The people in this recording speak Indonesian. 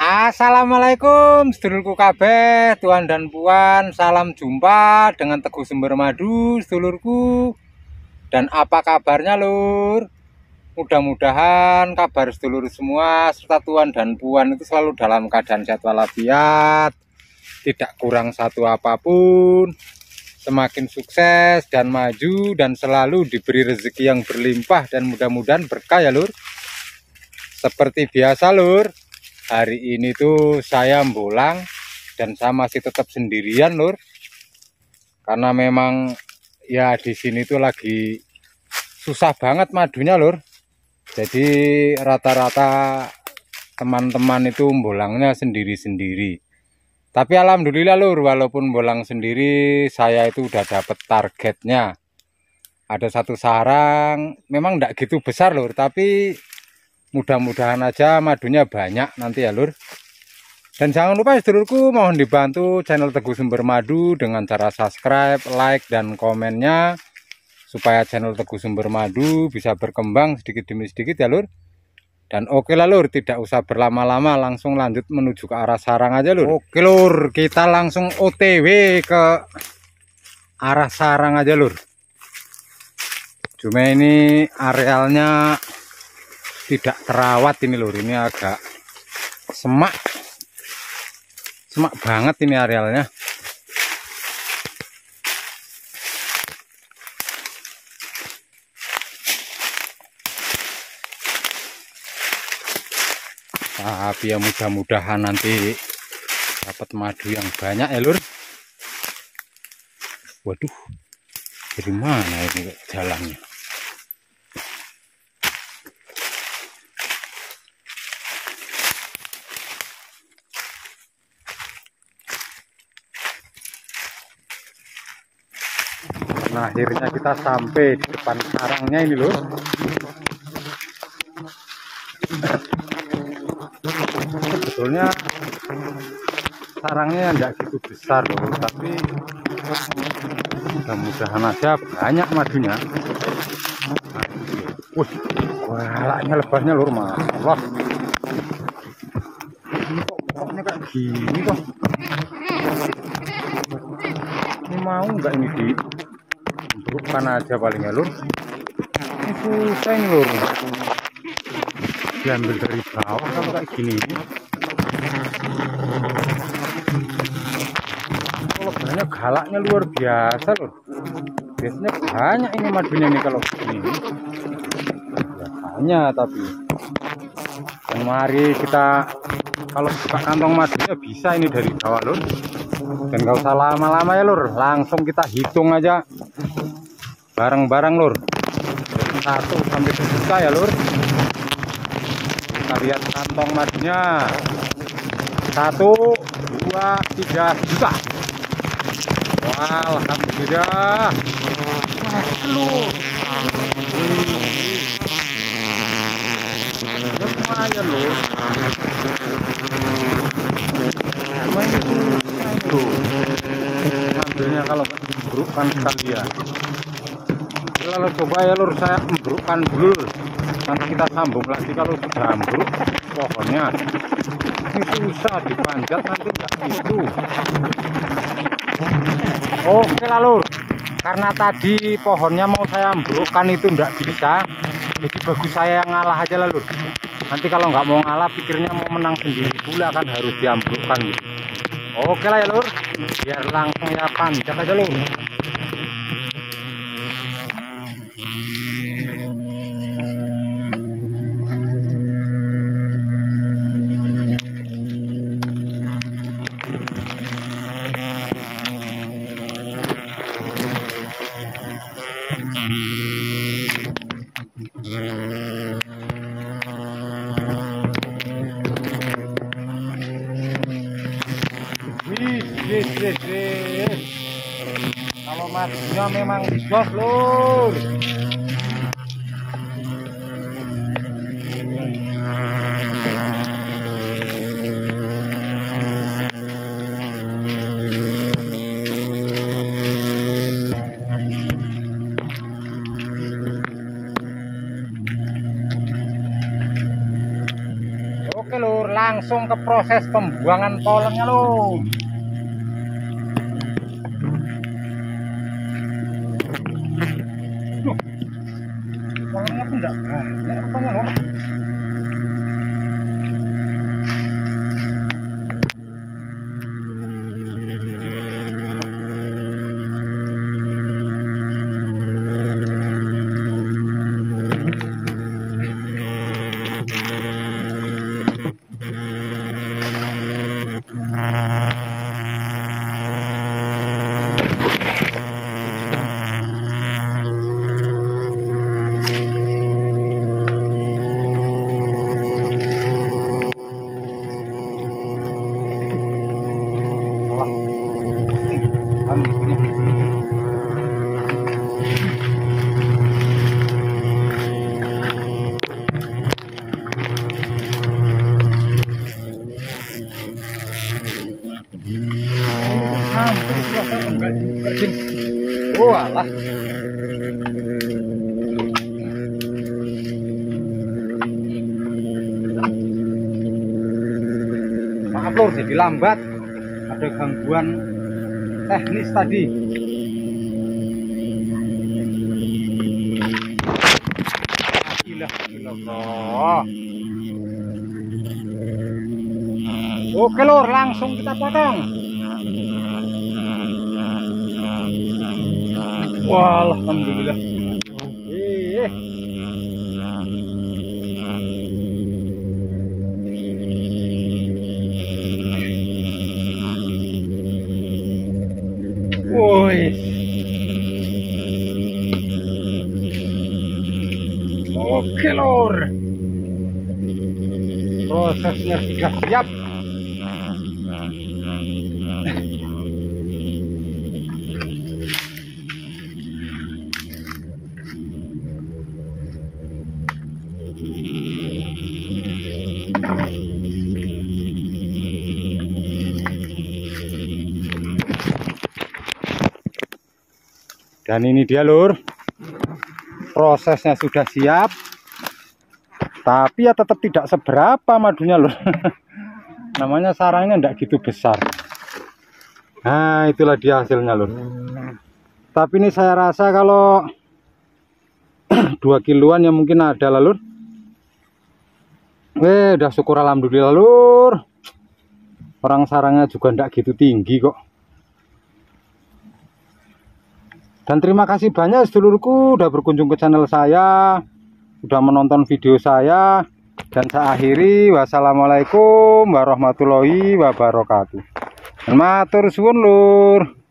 Assalamualaikum sedulurku kabeh, tuan dan puan, salam jumpa dengan Teguh Sumber Madu sedulurku. Dan apa kabarnya lur? Mudah-mudahan kabar sedulur semua serta tuan dan puan itu selalu dalam keadaan sehat walafiat, tidak kurang satu apapun, semakin sukses dan maju dan selalu diberi rezeki yang berlimpah dan mudah-mudahan berkah ya lur. Seperti biasa lur, hari ini tuh saya bolang dan saya masih tetap sendirian lur, karena memang ya di sini tuh lagi susah banget madunya lur. Jadi rata-rata teman-teman itu bolangnya sendiri-sendiri. Tapi alhamdulillah lur, walaupun bolang sendiri saya itu udah dapet targetnya. Ada satu sarang, memang enggak gitu besar lur, tapi mudah-mudahan aja madunya banyak nanti ya lur. Dan jangan lupa sedulurku, mohon dibantu channel Teguh Sumber Madu dengan cara subscribe, like, dan komennya, supaya channel Teguh Sumber Madu bisa berkembang sedikit demi sedikit ya lur. Dan oke lah lur, tidak usah berlama-lama, langsung lanjut menuju ke arah sarang aja lur. Oke lur, kita langsung OTW ke arah sarang aja lur. Cuma ini arealnya tidak terawat ini lur, ini agak semak banget ini arealnya. Tapi ya mudah-mudahan nanti dapat madu yang banyak ya lur. Waduh, dari mana ini jalannya? Nah, akhirnya kita sampai di depan sarangnya ini loh. Sebetulnya sarangnya tidak gitu besar loh, tapi mudah-mudahan aja banyak madunya. Wih, walaknya lebarnya lur, Mas Allah. Ini kok pokoknya kayak gini toh. Ini mau nggak ini di bukan aja paling ya lur. Ini susah ini lur, diambil dari bawah kalau kayak gini. Kalau banyak galaknya luar biasa lur. Biasanya banyak ini madunya nih kalau begini. Biasanya tapi. Dan mari kita kalau buka kantong madunya bisa ini dari bawah lur. Dan gak usah lama-lama ya lur, langsung kita hitung aja bareng-bareng lur, dari 1 sampai 10 juta ya lur. Kita lihat kantong madunya, 1, 2, 3 juta. Wah, alhamdulillah. Lur, lumayan lur. Ambilnya kalau embrukkan sekalian. Lalu coba ya lur, saya embrukkan dulu. Nanti kita sambung lagi kalau sudah ambruk pohonnya. Ini susah dipanjat nanti enggak gitu. Oke lah lur, karena tadi pohonnya mau saya ambrukkan itu enggak bisa, jadi bagus saya yang ngalah aja lah lur. Nanti kalau nggak mau ngalah, pikirnya mau menang sendiri pula kan harus diambrukkan gitu. Oke lah ya lur, biar langsung ya panjat aja lur. Kalau madunya memang jos lur. langsung ke proses pembuangan pollennya loh. Pollennya pun enggak banyak rupanya loh. Oh alah. Maaf lur, jadi lambat. Ada gangguan teknis tadi. Alhamdulillah. Oke lur, langsung kita potong. Wah, alhamdulillah. Woi. Oke lur. Prosesnya sudah siap. Dan ini dia lur, prosesnya sudah siap, tapi ya tetap tidak seberapa madunya lur. Namanya sarangnya enggak gitu besar. Nah itulah dia hasilnya lur. Tapi ini saya rasa kalau 2 kiloan ya mungkin ada lah lur. Udah syukur alhamdulillah lur. Orang sarangnya juga enggak gitu tinggi kok. Dan terima kasih banyak sedulurku udah berkunjung ke channel saya, udah menonton video saya. Dan saya akhiri, wassalamualaikum warahmatullahi wabarakatuh. Matur suwun lur.